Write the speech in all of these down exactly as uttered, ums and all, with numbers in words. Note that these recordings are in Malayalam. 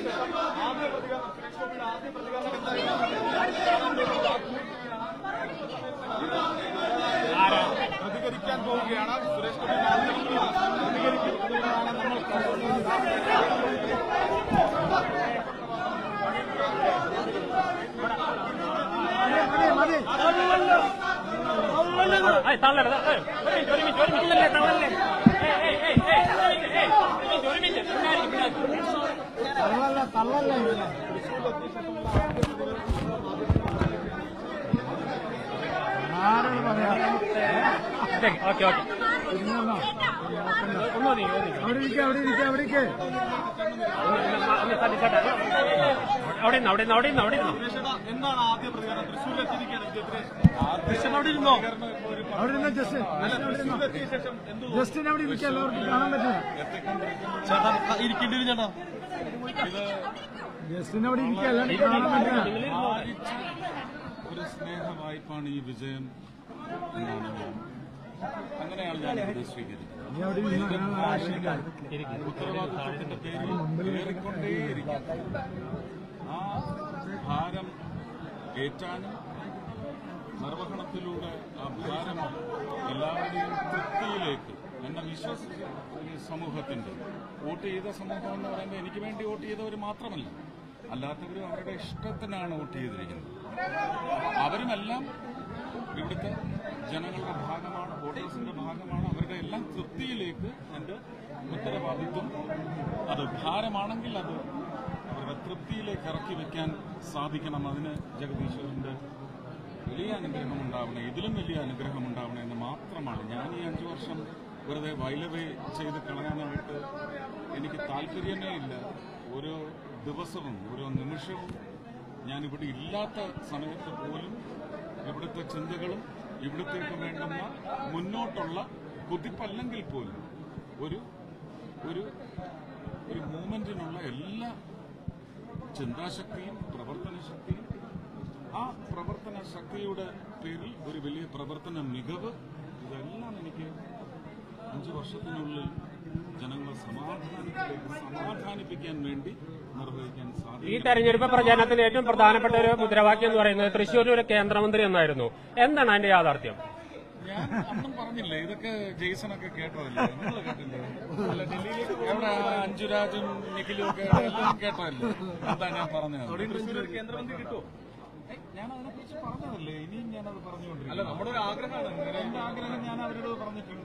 പ്രതികരിക്കാൻ പോവുകയാണ് സുരേഷ് ഗോപി പ്രതികരിക്കുന്നതാണ് നമ്മൾ തള്ളല്ല തള്ളല്ല ആരോട് പറയാ ഓക്കെ ഓക്കെ അവിടെ ഇരിക്കുക അവിടെ ഇരിക്കുക അവിടെ ഇരിക്കുക അവിടെ അവിടെ അവിടെ അവിടെ എന്താണ് ആദ്യ പ്രതികരണം തൃശ്ശൂരിലെത്തിയിരിക്കുകയാണ് അവിടെ ഇരുന്നോ അവിടെ ഇരുന്നോ ജസ്റ്റ് ജസ്റ്റിന് അവിടെ ഇരിക്കുക എല്ലാവർക്കും കാണാൻ പറ്റില്ല ചേട്ടാ ഇരിക്കേണ്ടി വരും ചേട്ടാ ജസ്റ്റിന് അവിടെ ഇരിക്കുക എല്ലാവർക്കും കാണാൻ പറ്റില്ല ഒരു സ്നേഹ വായ്പാണ് ഈ വിജയം എന്നാണ് അങ്ങനെയാണ് ഞാൻ ഇത് സ്വീകരിക്കുന്നത്. ഉത്തരവാദിത്വത്തിന്റെ പേരിൽ കയറിക്കൊണ്ടേയിരിക്കും. ആ ഭാരം ഏറ്റാനും നിർവഹണത്തിലൂടെ ആ ഭാരം എല്ലാവരുടെയും തൃപ്തിയിലേക്ക് എന്നെ വിശ്വസിച്ച ഈ സമൂഹത്തിന്റെ വോട്ട് ചെയ്ത സമൂഹം എന്ന് പറയുമ്പോൾ എനിക്ക് വേണ്ടി വോട്ട് ചെയ്തവർ മാത്രമല്ല, അല്ലാത്തവരും അവരുടെ ഇഷ്ടത്തിനാണ് വോട്ട് ചെയ്തിരിക്കുന്നത്. അവരുമെല്ലാം ഇവിടുത്തെ ജനങ്ങളുടെ ഭാഗമാണ്, വോട്ടേഴ്സിന്റെ ഭാഗമാണ്. അവരുടെ എല്ലാം തൃപ്തിയിലേക്ക് എന്റെ ഉത്തരവാദിത്വം അത് ഭാരമാണെങ്കിൽ അത് അവരുടെ തൃപ്തിയിലേക്ക് ഇറക്കി വെക്കാൻ സാധിക്കണം. അതിന് ജഗദീശ്വരന്റെ വലിയ അനുഗ്രഹം ഉണ്ടാവണേ, ഇതിലും വലിയ അനുഗ്രഹം ഉണ്ടാവണേ എന്ന് മാത്രമാണ്. ഞാൻ ഈ അഞ്ചു വർഷം വെറുതെ വൈലവേ ചെയ്ത് കളയാനായിട്ട് എനിക്ക് താല്പര്യമേ ഇല്ല. ഓരോ ദിവസവും ഓരോ നിമിഷവും ഞാനിവിടെ ഇല്ലാത്ത സമയത്ത് പോലും ഇവിടുത്തെ ചിന്തകളും ഇവിടത്തേക്ക് വേണ്ടുന്ന മുന്നോട്ടുള്ള കുതിപ്പല്ലെങ്കിൽ പോലും ഒരു ഒരു ഒരു മൂവ്മെന്റിനുള്ള എല്ലാ ചിന്താശക്തിയും പ്രവർത്തന ശക്തിയും, ആ പ്രവർത്തന ശക്തിയുടെ പേരിൽ ഒരു വലിയ പ്രവർത്തന മികവ്, ഇതെല്ലാം എനിക്ക് അഞ്ചു വർഷത്തിനുള്ളിൽ ജനങ്ങളെ സമാധാനത്തിലേക്ക് സമാധാനിപ്പിക്കാൻ വേണ്ടി നിർവഹിക്കാൻ സാധിക്കും. ഈ തെരഞ്ഞെടുപ്പ് പ്രചാരണത്തിൽ ഏറ്റവും പ്രധാനപ്പെട്ട ഒരു മുദ്രാവാക്യം എന്ന് പറയുന്നത് തൃശ്ശൂർ ഒരു കേന്ദ്രമന്ത്രി എന്നായിരുന്നു. എന്താണ് അതിന്റെ യാഥാർത്ഥ്യം? ഞാൻ അന്നും പറഞ്ഞില്ലേ, ഇതൊക്കെ ജെയ്സണൊക്കെ കേട്ടതല്ലേ, നിങ്ങൾ കേട്ടില്ലേ? അല്ല, ഡൽഹിയിലേക്ക് എവിടെ അഞ്ജുരാജും നിഖിലും ഒക്കെ എല്ലാം കേട്ടതല്ലേ? എന്താ ഞാൻ പറഞ്ഞത്? കേന്ദ്രമന്ത്രി കിട്ടുമോ? ഞാൻ അതിനെക്കുറിച്ച് പറഞ്ഞതല്ലേ, ഇനിയും ഞാനത് പറഞ്ഞുകൊണ്ടിരിക്കും. അല്ല, നമ്മുടെ ഒരു ആഗ്രഹമാണ്. എന്റെ ആഗ്രഹം ഞാൻ അവരോട് പറഞ്ഞിട്ടുണ്ട്.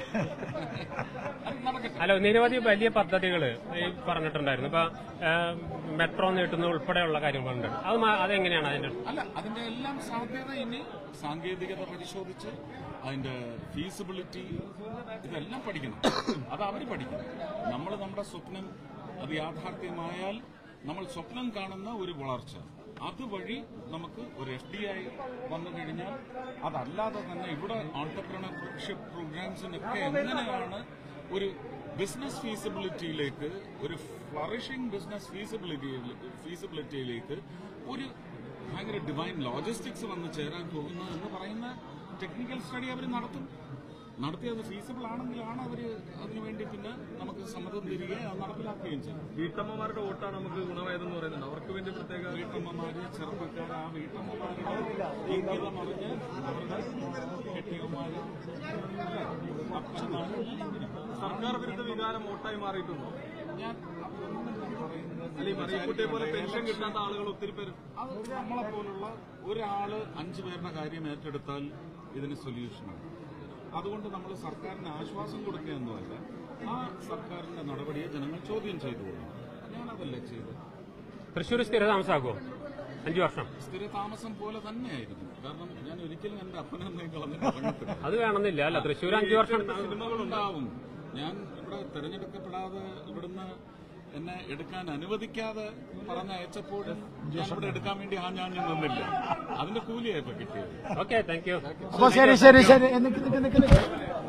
അല്ല, നിരവധി വലിയ പദ്ധതികൾ പറഞ്ഞിട്ടുണ്ടായിരുന്നു. ഇപ്പൊ മെട്രോ നീട്ടുന്ന ഉൾപ്പെടെയുള്ള കാര്യങ്ങളുണ്ട്. അത് അതെങ്ങനെയാണ് അതിന്റെ? അല്ല, അതിന്റെ എല്ലാം സാധ്യത ഇനി സാങ്കേതികത പരിശോധിച്ച് അതിന്റെ ഫീസിബിലിറ്റി ഇതെല്ലാം പഠിക്കണം. അത് അവർ പഠിക്കണം. നമ്മൾ നമ്മുടെ സ്വപ്നം അത് യാഥാർത്ഥ്യമായാൽ നമ്മൾ സ്വപ്നം കാണുന്ന ഒരു വളർച്ച, അതുവഴി നമുക്ക് ഒരു എഫ് ഡി ഐ വന്നു കഴിഞ്ഞാൽ, അതല്ലാതെ തന്നെ ഇവിടെ ഓൺടർപ്രണർഷിപ്പ് പ്രോഗ്രാംസിനൊക്കെ എങ്ങനെയാണ് ഒരു ബിസിനസ് ഫീസിബിലിറ്റിയിലേക്ക്, ഒരു ഫ്ലറിഷിംഗ് ബിസിനസ് ഫീസിബിലിറ്റി ഫീസിബിലിറ്റിയിലേക്ക് ഒരു ഭയങ്കര ഡിവൈൻ ലോജിസ്റ്റിക്സ് വന്ന് ചേരാൻ പോകുന്ന എന്ന് പറയുന്ന ടെക്നിക്കൽ സ്റ്റഡി അവർ നടത്തും. നടത്തി അത് ഫീസിബിൾ ആണെങ്കിലാണ് അവർ അതിനുവേണ്ടി പിന്നെ നമുക്ക് സമ്മതം തരികയും അത് നടപ്പിലാക്കുകയും ചെയ്യും. വീട്ടമ്മമാരുടെ വോട്ടാണ് നമുക്ക് ഗുണമായതെന്ന് പറയുന്നുണ്ട്. അവർക്ക് വേണ്ടി പ്രത്യേക വീട്ടമ്മമാര്, ചെറുപ്പക്കാർ, ആ വീട്ടമ്മമാരുടെ ഇംഗിതം അറിഞ്ഞ് അവരുടെ കെട്ടിയന്മാര്, അപ്പന്മാര് എല്ലാവരും സർക്കാർ വിരുദ്ധ വികാരം വോട്ടായി മാറിയിട്ടുണ്ടോ? ഞാൻ അല്ലെങ്കിൽ മറിയക്കുട്ടിയെ പോലെ പെൻഷൻ കിട്ടാത്ത ആളുകൾ ഒത്തിരി പേര്. അത് നമ്മളെ പോലുള്ള ഒരാള് അഞ്ചു പേരുടെ കാര്യം ഏറ്റെടുത്താൽ ഇതിന് സൊല്യൂഷനാണ്. അതുകൊണ്ട് നമ്മൾ സർക്കാരിന് ആശ്വാസം കൊടുക്കുകയൊന്നുമല്ല, ആ സർക്കാരിന്റെ നടപടിയെ ജനങ്ങൾ ചോദ്യം ചെയ്തു കൊടുക്കണം. ഞാനതല്ലേ ചെയ്ത്. തൃശ്ശൂർ സ്ഥിരതാമസമാകുമോ? അഞ്ചു വർഷം സ്ഥിരതാമസം പോലെ തന്നെയായിരിക്കും. കാരണം ഞാൻ ഒരിക്കലും എന്റെ അപ്പനെന്നെ കളഞ്ഞിട്ട് ഇറങ്ങത്തില്ല. അത് വേണമെന്നില്ല. അല്ല, തൃശ്ശൂർ അഞ്ചു വർഷം സിനിമകളുണ്ടാവും. ഞാൻ ഇവിടെ തെരഞ്ഞെടുക്കപ്പെടാതെ ഇവിടുന്ന് എന്നെ എടുക്കാൻ അനുവദിക്കാതെ പറഞ്ഞയച്ചപ്പോഴും ഞാൻ ഇവിടെ എടുക്കാൻ വേണ്ടി ആ ഞാൻ നിന്നില്ല. അതിന്റെ കൂലിയായപ്പോ കിട്ടിയത്. Okay, thank you. ശരി ശരി ശരി